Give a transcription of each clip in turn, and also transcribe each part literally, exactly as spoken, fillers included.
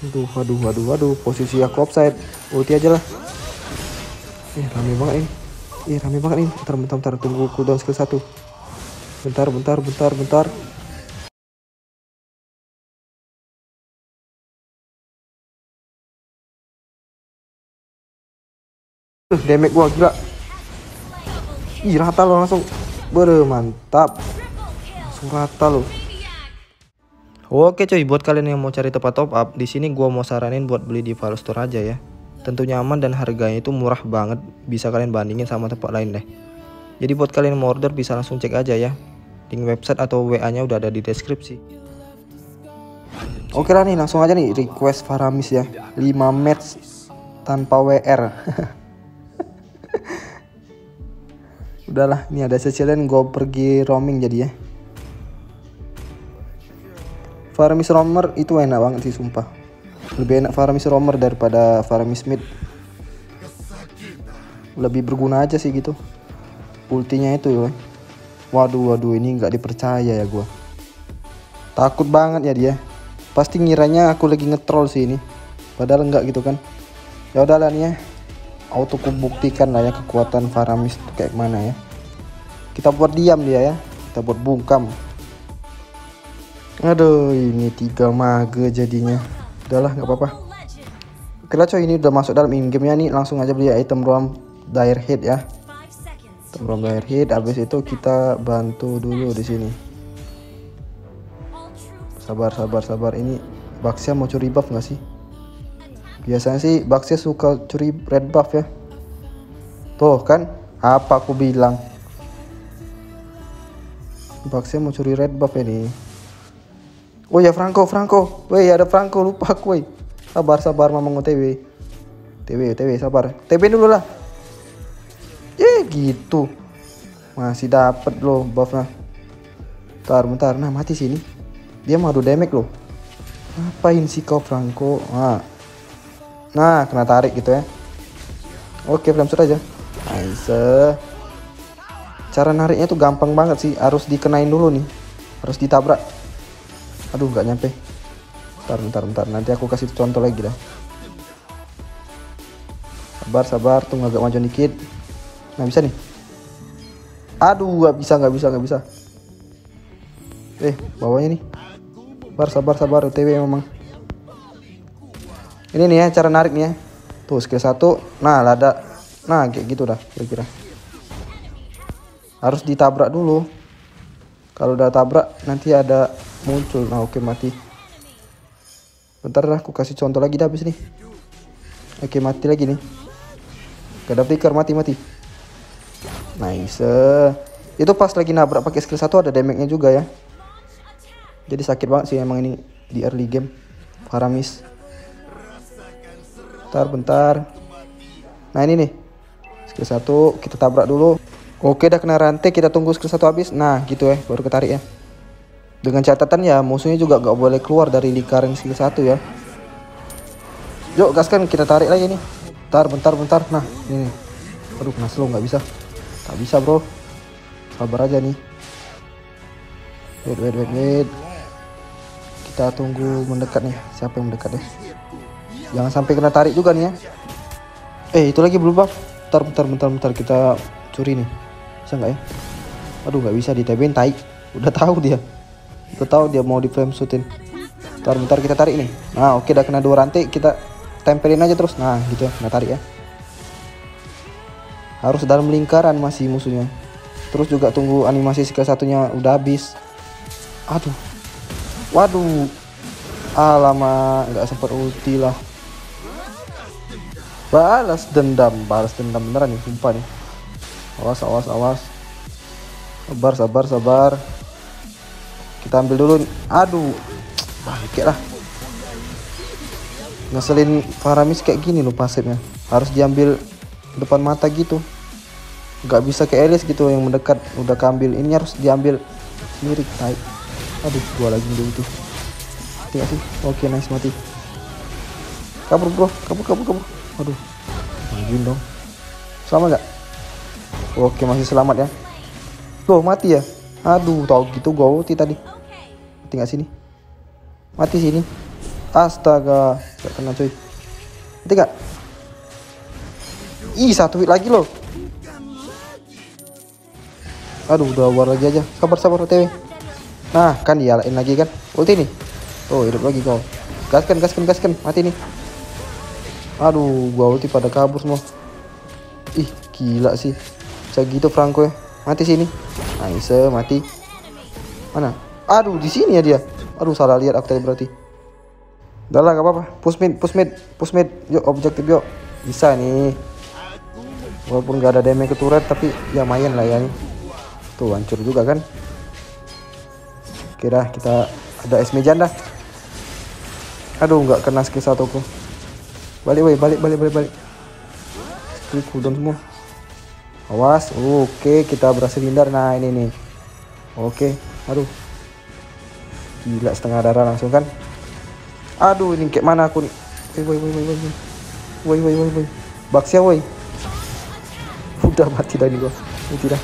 Aduh, aduh, aduh, aduh, posisi aku offside. Ulti aja lah. Eh, rame banget ini. Eh, rame banget ini. Bentar, bentar, bentar. Tunggu cooldown skill satu. Bentar, bentar, bentar, bentar. Uh, damage gua gila. Ih, rata lo langsung. Bere, mantap. Langsung rata lo. Oke cuy, buat kalian yang mau cari tempat top up, di sini gua mau saranin buat beli di Valve Store aja ya. Tentunya aman dan harganya itu murah banget, bisa kalian bandingin sama tempat lain deh. Jadi buat kalian yang mau order bisa langsung cek aja ya. Link website atau W A-nya udah ada di deskripsi. Oke lah nih, langsung aja nih request Faramis ya. lima match tanpa W R. Udahlah, ini ada cicilan gue pergi roaming jadi ya. Faramis roamer itu enak banget sih sumpah. Lebih enak Faramis roamer daripada Faramis mid. Lebih berguna aja sih gitu. Ultinya itu ya. Waduh waduh ini nggak dipercaya ya gua. Takut banget ya dia. Pasti ngiranya aku lagi ngetrol sih ini. Padahal enggak gitu kan. Ya udahlah nih ya. Auto kubuktikan lah ya kekuatan Faramis itu kayak mana ya. Kita buat diam dia ya. Kita buat bungkam. Aduh ini tiga mage jadinya. Udahlah nggak apa-apa. Oke lah coy, ini udah masuk dalam in game nya nih. Langsung aja beli item roam dire hit ya. Item roam dire hit. Habis itu kita bantu dulu di sini. Sabar sabar sabar. Ini Baxia mau curi buff nggak sih? Biasanya sih Baxia suka curi red buff ya. Tuh kan apa aku bilang. Baxia mau curi red buff ini. Oh ya Franco, Franco. Woi ada Franco, lupa aku woi. Sabar sabar mamang O T W. T W, T W sabar. T W dulu lah. Eh gitu. Masih dapat loh buffnya. Bentar, bentar. Nah mati sini. Dia mau adu damage loh. Ngapain sih kau Franco? Nah. Nah, kena tarik gitu ya. Oke, flame shoot aja. Nice. Cara nariknya tuh gampang banget sih. Harus dikenain dulu nih. Harus ditabrak. Aduh nggak nyampe. Bentar bentar bentar nanti aku kasih contoh lagi dah. Sabar sabar, tunggu agak maju dikit. Nah bisa nih. Aduh nggak bisa nggak bisa nggak bisa. Eh bawahnya nih. Sabar sabar sabar, O T W memang. Ini nih ya cara narik nih ya. Tuh skill satu. Nah lada. Nah kayak gitu dah kira-kira. Harus ditabrak dulu. Kalau udah tabrak nanti ada muncul. Nah oke mati. Bentar lah aku kasih contoh lagi dah habis nih. Oke mati lagi nih. Gak ada flicker, mati mati. Nice. Itu pas lagi nabrak pakai skill satu ada damage nya juga ya. Jadi sakit banget sih emang ini di early game Faramis. Bentar bentar. Nah ini nih skill satu kita tabrak dulu. Oke udah kena rantai, kita tunggu skill satu habis. Nah gitu ya baru ketarik ya. Dengan catatan ya musuhnya juga gak boleh keluar dari lingkaran skill satu ya. Yuk gaskan, kita tarik lagi nih. Bentar bentar bentar. Nah ini nih. Aduh kena slow gak bisa. Gak bisa bro. Sabar aja nih. Wait wait wait wait. Kita tunggu mendekat nih. Siapa yang mendekat deh. Jangan sampai kena tarik juga nih ya. Eh itu lagi blue buff. Bentar bentar bentar bentar kita curi nih. Bisa nggak ya? Aduh nggak bisa, di T B-in tai. Udah tahu dia. Udah tahu dia mau di flame shootin. Bentar bentar kita tarik nih. Nah oke udah kena dua rantai, kita tempelin aja terus. Nah gitu ya, kena tarik ya. Harus dalam lingkaran masih musuhnya. Terus juga tunggu animasi skill satunya udah habis. Aduh. Waduh. Alamak, nggak sempat ulti lah. Balas dendam, balas dendam beneran nih, sumpah nih. Awas, awas, awas. Sabar, sabar, sabar. Kita ambil dulu. Aduh, balik lah. Ngeselin Faramis kayak gini loh pasifnya. Harus diambil depan mata gitu. Gak bisa kayak Elis gitu yang mendekat udah keambil. Ini harus diambil sendiri. Taik. Aduh, dua lagi dulu tuh. Mati sih. Oke, nice mati. Kabur bro, kabur, kabur, kabur. Aduh, majuin dong. Selamat gak? Oke masih selamat ya. Loh mati ya. Aduh tau gitu gua ulti tadi. Mati gak sini? Mati sini. Astaga. Gak kena coy. Nanti gak? Ih, satu hit lagi loh. Aduh, udah war lagi aja. Sabar sabar O T W. Nah, kan dialain lagi kan. Ulti nih. Oh, hidup lagi kau. Gaskan, gaskan, gaskan. Mati nih. Aduh, gua ulti pada kabur semua. Ih, gila sih. Bisa gitu Franco ya. Mati sini. Nice, mati. Mana? Aduh, di sini ya dia. Aduh, salah lihat aku tadi berarti. Udah lah, gak apa-apa. Push mid, push mid, push mid. Yuk, objektif yuk. Bisa nih. Walaupun gak ada damage ke turret, tapi ya lumayan lah ya nih. Tuh, hancur juga kan. Oke dah, kita ada Esme janda. Aduh, nggak kena skill satu ku. Balik, woi, balik, balik, balik, balik. Skill cooldown semua. Awas. Oke, kita berhasil hindar. Nah, ini nih. Oke, aduh. Gila, setengah darah langsung kan. Aduh, ini kayak mana aku nih. Woi, woi, woi, woi, woi. Woi, woi, woi, woi. Baksia, woi. Udah mati dah nih gua. Ini tidak.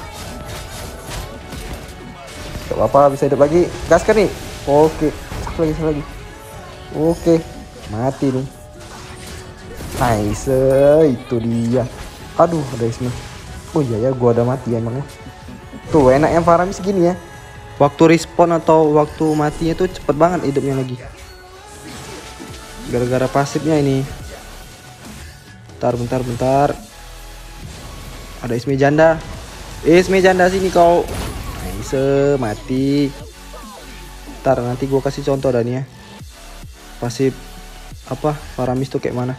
Gak apa-apa, bisa hidup lagi. Gaskan nih. Oke, satu lagi, satu lagi. Oke, mati nih. Nice, itu dia. Aduh, ada Ismi. Oh iya ya, gua ada mati ya emangnya. Tuh, enaknya Farami segini ya. Waktu respawn atau waktu matinya tuh cepet banget hidupnya lagi. Gara-gara pasifnya ini. Bentar, bentar, bentar. Ada Ismi janda. Ismi janda sini kau. Nice, mati. Ntar nanti gua kasih contoh dah nih ya. Pasif apa Faramis tuh kayak mana.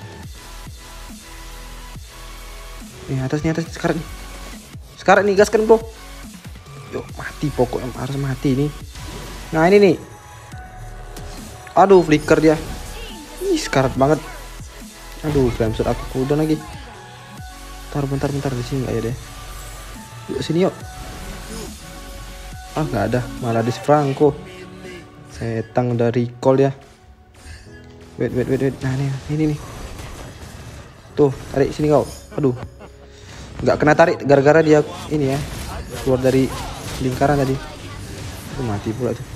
Nih atas nih, atas sekarang nih. Sekarang nih, gaskan bro. Yuk, mati pokoknya, harus mati nih. Nah ini nih. Aduh, flicker dia. Ih, sekarat banget. Aduh, flame shot aku cooldown lagi. Bentar, bentar, bentar, di sini nggak ya deh. Yuk sini yuk. Ah, nggak ada, malah di Franco. Setang dari recall ya. Wait, wait, wait, wait. Nah nih, ini nih. Tuh, tarik sini kau. Aduh, nggak kena tarik gara-gara dia ini ya, keluar dari lingkaran tadi. Tuh, mati pula tuh.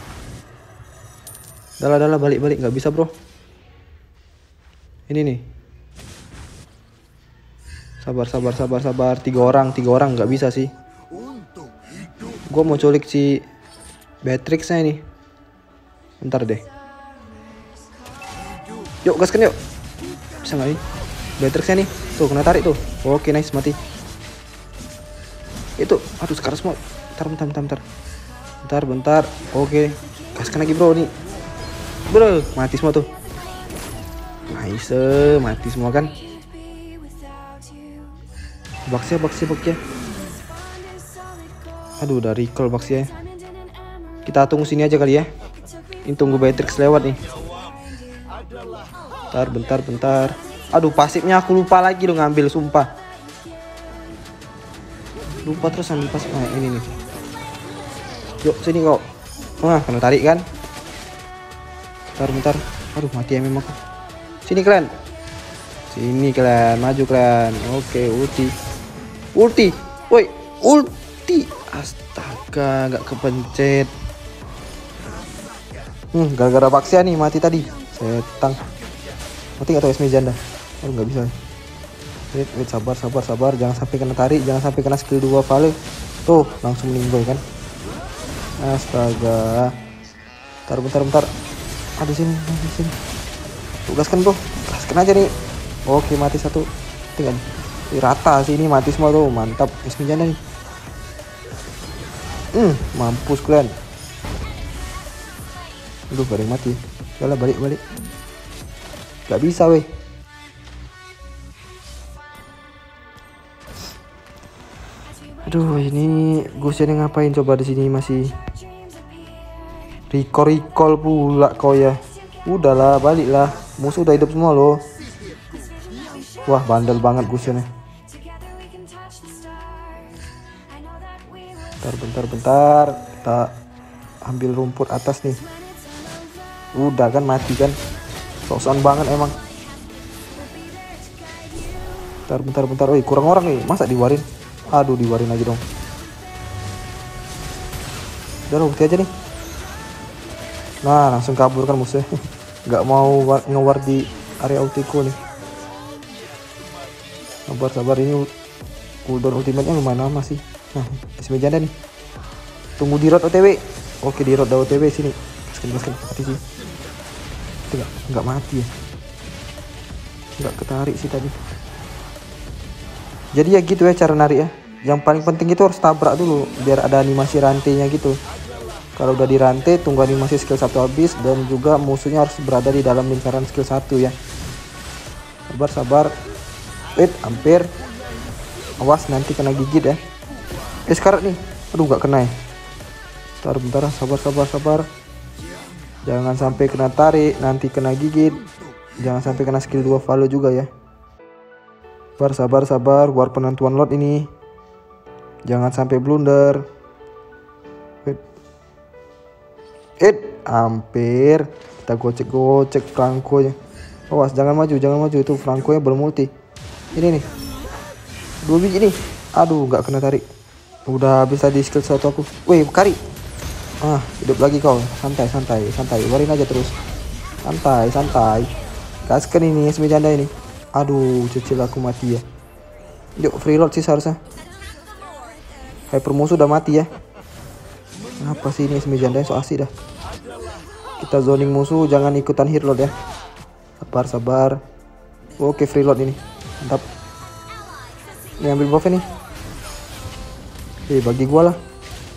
Dalah, dalah, balik, balik. Nggak bisa bro. Ini nih. Sabar, sabar, sabar, sabar. Tiga orang, tiga orang nggak bisa sih. Gue mau culik si Beatrixnya ini. Bentar deh. Yuk, gaskan yuk. Bisa nggak nih? Beatrixnya nih. Tuh, kena tarik tuh. Oke, nice, mati. Itu, aduh, sekarang semua. Bentar, bentar, bentar, bentar. Bentar, bentar. Oke. Gaskan lagi bro nih. Bro, mati semua tuh. Nice, mati semua kan. Baksia, baksia, baksia. Aduh, udah recall baksia. Kita tunggu sini aja kali ya. Ini tunggu Beatrix lewat nih. Bentar, bentar, bentar. Aduh, pasifnya aku lupa lagi loh ngambil, sumpah. Lupa terus ambil pasif. Nah, ini nih. Yuk, sini kok. Wah, kena tarik kan. Bentar, bentar. Aduh, mati ya memang. Sini kalian. Sini kalian, maju kalian. Oke, ulti. Ulti. Woi, ulti. Astaga, nggak kepencet. Hmm, gara-gara Baksia nih mati tadi. Setang. Mati nggak tahu Esme janda. Oh, nggak bisa. Wait, wait, sabar, sabar, sabar. Jangan sampai kena tarik, jangan sampai kena skill dua Vale. Tuh, langsung meninggal kan. Astaga. Bentar, bentar, bentar. Ada sini, ada sini. Tugaskan bro, gaskan aja nih. Oke, mati satu. Tinggal rata sih ini, mati semua tuh. Mantap, Esme janda nih. Hmm, mampus kalian. Aduh, gak ada yang mati. Yalah, balik, balik. Gak bisa weh. Aduh, ini Gusion ngapain coba di sini masih recall recall pula kau ya. Udahlah, baliklah. Musuh udah hidup semua loh. Wah, bandel banget Gusionnya. Bentar, bentar, bentar. Kita ambil rumput atas nih. Udah kan mati kan. Sok-sokan banget emang. Bentar, bentar, bentar. Woi, kurang orang nih. Masa diwarin? Aduh, diwarin lagi dong. Udah, bukti aja nih. Nah, langsung kabur kan musuhnya. nggak mau ngewar di area ultiku nih. Sabar sabar, ini cooldown ultimate-nya lumayan lama sih. Nah, S M janda nih. Tunggu di road O T W. Oke, di road O T W sini. Gaskan gaskan mati sih. Itu nggak nggak mati ya. Nggak ketarik sih tadi. Jadi ya gitu ya cara narik ya. Yang paling penting itu harus tabrak dulu biar ada animasi rantainya gitu. Kalau udah dirantai, tunggu animasi skill satu habis dan juga musuhnya harus berada di dalam lingkaran skill satu ya. Sabar sabar. Wait, hampir. Awas nanti kena gigit ya. Eh sekarang nih. Aduh nggak kena ya. Bentar bentar, sabar sabar sabar. Jangan sampai kena tarik, nanti kena gigit. Jangan sampai kena skill dua Valo juga ya. Sabar sabar sabar, war penentuan lot ini. Jangan sampai blunder. Wait. Eh, hampir. Kita gocek-gocek Franco-nya. Awas, jangan maju, jangan maju. Itu Franco-nya bermulti. Ini nih. Dua biji nih. Aduh, nggak kena tarik. Udah habis tadi skill satu aku. Wih, kari. Ah, hidup lagi kau. Santai, santai, santai. Warin aja terus. Santai, santai. Gaskan ini, S M janda ini. Aduh, cecil aku mati ya. Yuk, free load sih seharusnya. Hyper musuh udah mati ya. Apa sih ini S M janda so asik dah. Kita zoning musuh, jangan ikutan hit load ya. Sabar sabar. Oke, free load ini. Mantap. Ini ambil buff nih. Eh, bagi gua lah.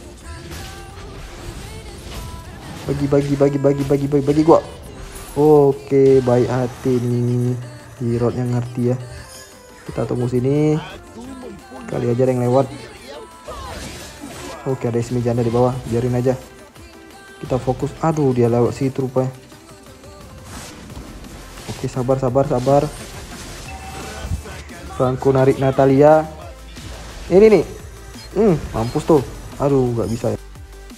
Bagi bagi bagi bagi bagi bagi bagi gua. Oke, baik hati nih. Hero yang ngerti ya. Kita tunggu sini. Kali aja ada yang lewat. Oke, ada S M janda di bawah. Biarin aja. Kita fokus. Aduh, dia lewat situ rupanya. Oke, sabar sabar sabar. Franco narik Natalia. Ini nih. Hmm, mampus tuh. Aduh, nggak bisa ya.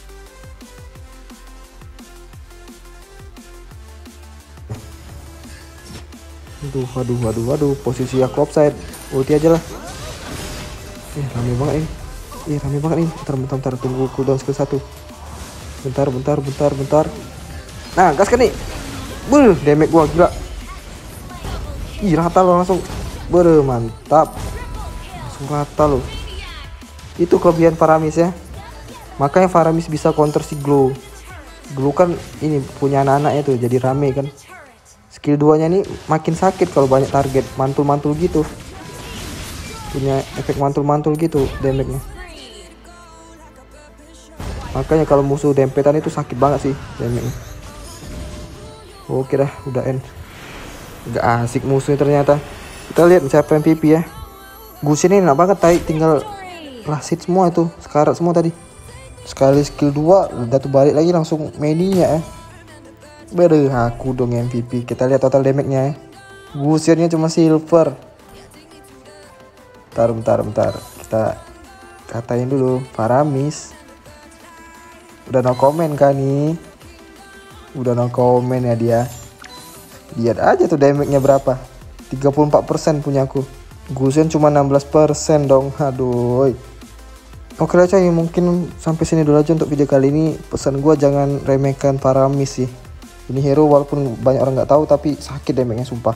Aduh, aduh, aduh, aduh. Posisi aku offside. Ulti aja lah. Eh, rame banget ini. Eh, rame banget ini. Bentar, bentar, bentar. Tunggu cooldown skill satu. Bentar, bentar, bentar, bentar. Nah, gaskan nih. Buh, damage gua gila. Ih, rata loh langsung. Ber, mantap. Langsung rata loh. Itu kelebihan Faramis ya. Makanya Faramis bisa counter si Glow. Glow kan ini punya anak-anaknya tuh, jadi rame kan. Skill dua nya nih makin sakit kalau banyak target. Mantul-mantul gitu. Punya efek mantul-mantul gitu damage-nya. Makanya kalau musuh dempetan itu sakit banget sih damage-nya. Oke dah, udah end. Gak asik musuhnya ternyata. Kita lihat siapa M V P ya. Gusin ini enak banget, tai tinggal lasit semua itu, sekarat semua tadi. Sekali skill dua udah tuh balik lagi langsung mania ya. Bere aku dong M V P. Kita lihat total damage-nya ya. Gusinnya cuma silver. Bentar bentar bentar. Kita katain dulu Faramis. Udah no comment kan nih. Udah no comment ya dia. Lihat aja tuh damage-nya berapa. tiga puluh empat persen punya aku. Gusion cuma enam belas persen dong. Aduh. Oke lah coy, mungkin sampai sini dulu aja untuk video kali ini. Pesan gua jangan remehkan Faramis sih. Ini hero walaupun banyak orang nggak tahu tapi sakit damage-nya sumpah.